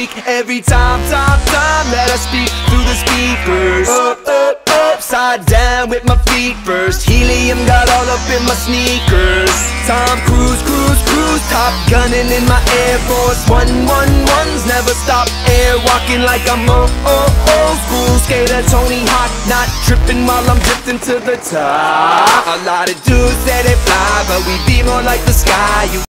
speak. Every time that I speak through the speakers. Upside down with my feet first. Helium got all up in my sneakers. Tom Cruise, Top gunning in my Air Force 111s never stop. Air walking like I'm old school skater Tony Hawk, not tripping while I'm drifting to the top. A lot of dudes say they fly, but we be more like the sky.